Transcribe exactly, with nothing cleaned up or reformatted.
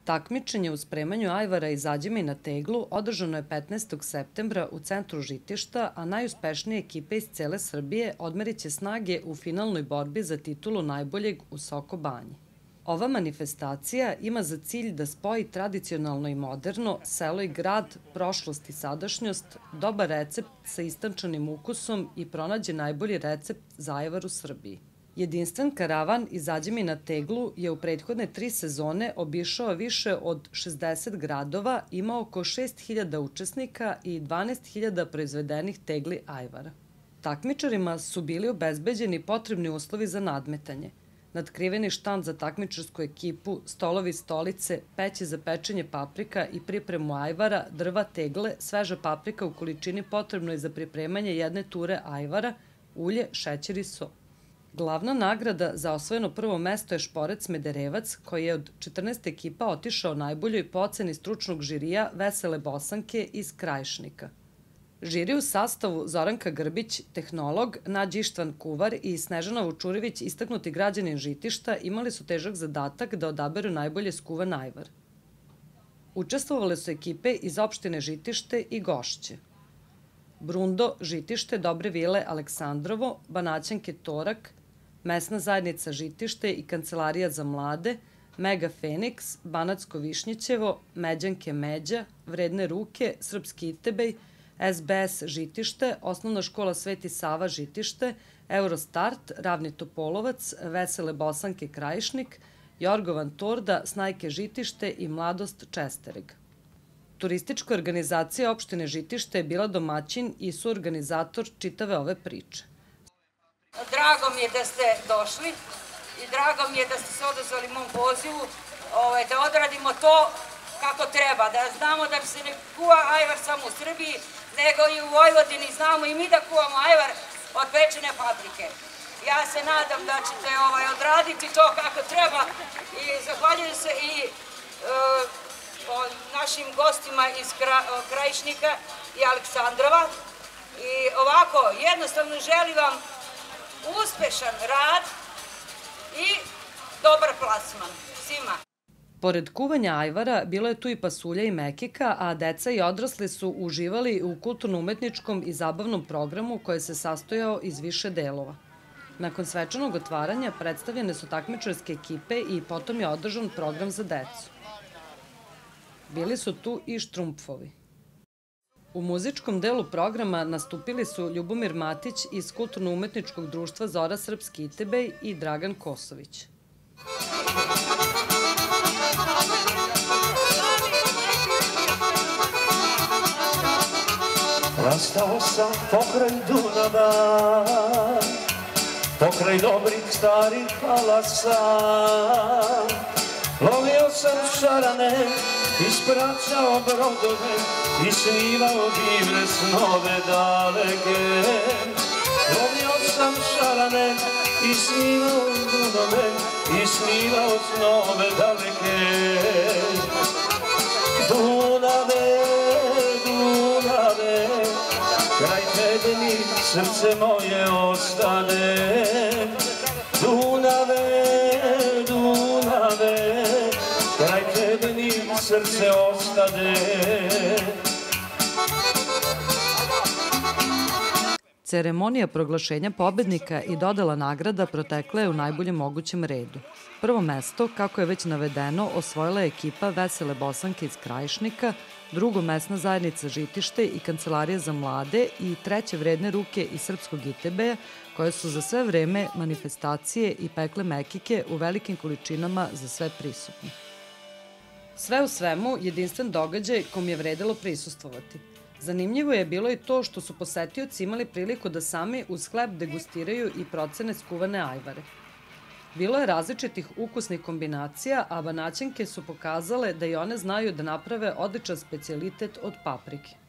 Takmičenje u spremanju ajvara iz ađime na teglu održano je petnaestog septembra u centru Žitišta, a najuspešnije ekipe iz cele Srbije odmeriće snage u finalnoj borbi za titulu najboljeg u Soko Banji. Ova manifestacija ima za cilj da spoji tradicionalno i moderno, selo i grad, prošlost i sadašnjost, dobar recept sa istančanim ukusom i pronađe najbolji recept za ajvar u Srbiji. Jedinstven karavan iz ađime na teglu je u prethodne tri sezone obišao više od šezdeset gradova, imao oko šest hiljada učesnika i dvanaest hiljada proizvedenih tegli ajvara. Takmičarima su bili obezbeđeni potrebni uslovi za nadmetanje. Natkriveni štand za takmičarsku ekipu, stolovi, stolice, peći za pečenje paprika i pripremu ajvara, drva, tegle, sveža paprika u količini potrebnoj za pripremanje jedne ture ajvara, ulje, šećer i so. Glavna nagrada za osvojeno prvo mesto je Šporet Smederevac, koji je od četrnaest ekipa otišao najboljoj po oceni stručnog žirija Vesele Bosanke iz Krajišnika. Žiri u sastavu Zoranka Grbić, tehnolog, Nađ Ištvan Kuvar i Snežana Vučurević, istaknuti građanin Žitišta, imali su težak zadatak da odaberu najbolje skuvan ajvar. Učestvovale su ekipe iz opštine Žitište i Gošće. Brundo, Žitište, Dobre Vile, Aleksandrovo, Banaćanke Torak, Mesna zajednica Žitište i Kancelarija za mlade, Mega Feniks, Banatsko Višnjićevo, Međanke Međa, Vredne ruke, Srpski Itebej, S B S Žitište, Osnovna škola Sveti Sava Žitište, Eurostart, Ravni Topolovac, Vesele Bosanke Krajišnik, Jorgovan Torda, Snajke Žitište i Mladost Čestereg. Turistička organizacija opštine Žitište je bila domaćin i suorganizator čitave ove priče. Drago mi je da ste došli i drago mi je da ste se odazvali mom pozivu da odradimo to kako treba, da znamo da se ne kuva ajvar samo u Srbiji, nego i u Vojvodini znamo i mi da kuvamo ajvar od pečene paprike. Ja se nadam da ćete odraditi to kako treba i zahvaljujem se i našim gostima iz Krajišnika i Aleksandrova. I ovako, jednostavno želim vam uspešan rad i dobar plasman svima. Pored kuvanja ajvara, bilo je tu i pasulja i mekika, a deca i odrasli su uživali u kulturno-umetničkom i zabavnom programu koji se sastojao iz više delova. Nakon svečanog otvaranja predstavljene su takmičarske ekipe i potom je održan program za decu. Bili su tu i štrumpfovi. U muzičkom delu programa nastupili su Ljubomir Matić iz Kulturno-umetničkog društva Zora Srpski Itebej i Dragan Kosović. Rastao sam pokraj Dunava, pokraj dobrih starih halasa, lovio sam šarane, ispraćao brodove i snimao divne snove daleke. Lovio sam šarane i snimao brodove i snimao snove daleke. Dunave, Dunave, kraj tebe mi srce moje ostane. Dunave, Dunave, kraj tebe mi srce ostane. Ceremonija proglašenja pobednika i dodela nagrada protekla je u najboljem mogućem redu. Prvo mesto, kako je već navedeno, osvojila je ekipa Vesele Bosanke iz Krajišnika, drugo Mesna zajednica Žitište i Kancelarija za mlade i treće Vredne ruke iz Srpskog Itebeja, koje su za sve vreme manifestacije i pekle mekike u velikim količinama za sve prisutne. Sve u svemu, jedinstven događaj kom je vredelo prisustvovati. Zanimljivo je bilo i to što su posetioci imali priliku da sami uz hleb degustiraju i procene skuvane ajvare. Bilo je različitih ukusnih kombinacija, a Banaćanke su pokazale da i one znaju da naprave odličan specijalitet od paprike.